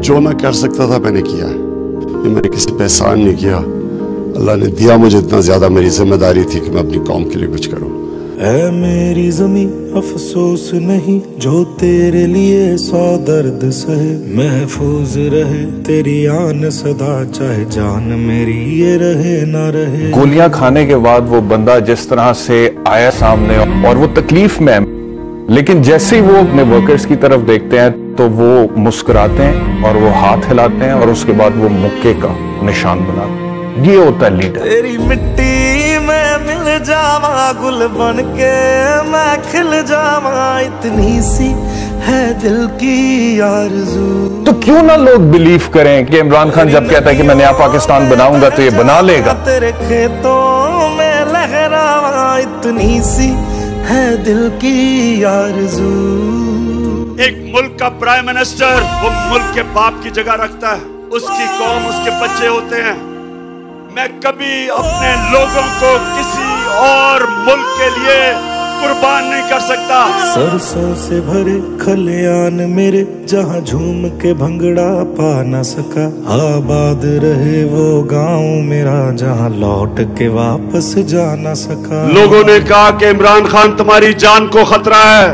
जो मैं कर सकता था मैंने किया है। ये मैंने किसी पे एहसान नहीं किया। अल्लाह ने दिया मुझे इतना ज्यादा, मेरी जिम्मेदारी थी कि मैं अपनी कौम के लिए कुछ करूं। ऐ मेरी ज़मीं अफसोस नहीं जो तेरे लिए 100 दर्द सहे, महफूज रहे तेरी आन सदा चाहे जान मेरी ये रहे ना रहे। गोलियां खाने के बाद वो बंदा जिस तरह से आया सामने और वो तकलीफ में, लेकिन जैसे ही वो अपने वर्कर्स की तरफ देखते हैं तो वो मुस्कुराते हैं और वो हाथ हिलाते हैं और उसके बाद वो मुक्के का निशान बनाते हैं। ये होता है लीडर। तेरी मिट्टी में मिल जावा गुल बन के मैं खिल जावा, इतनी सी है दिल की आरज़ू। तो क्यों ना लोग बिलीव करें कि इमरान खान जब कहता है कि मैं नया पाकिस्तान बनाऊंगा तो ये बना लेगा। तेरे खेतों में लहरावा, इतनी सी है दिल की आरज़ू। एक मुल्क का प्राइम मिनिस्टर वो मुल्क के बाप की जगह रखता है, उसकी कौम उसके बच्चे होते हैं। मैं कभी अपने लोगों को किसी और मुल्क के लिए कुर्बान नहीं कर सकता। सरसों से भरे खलियान मेरे जहाँ झूम के भंगड़ा पा न सका, आबाद रहे वो गांव मेरा जहाँ लौट के वापस जा न सका। लोगों ने कहा कि इमरान खान तुम्हारी जान को खतरा है।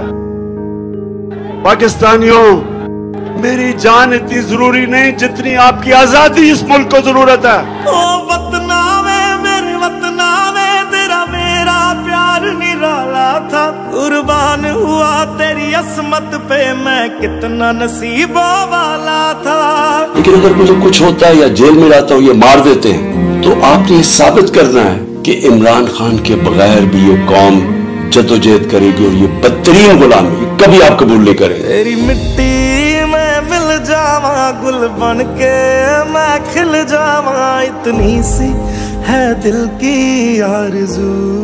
पाकिस्तानियों, मेरी जान इतनी जरूरी नहीं जितनी आपकी आजादी इस मुल्क को जरूरत है। ओ वतना में मेरे वतना में तेरा मेरा प्यार निराला था, कुर्बान हुआ तेरी असमत पे मैं कितना नसीबों वाला था। लेकिन अगर मुझे कुछ होता है या जेल में रहता हूँ या मार देते हैं तो आपने साबित करना है कि इमरान खान के बगैर भी ये कौम जद्दोजहद करेगी और ये बदतरीन गुलामी कभी आप कबूल नहीं करेंगे। तेरी मिट्टी में मिल जावा गुल बन के मैं खिल जावा, इतनी सी है दिल की आरज़ू।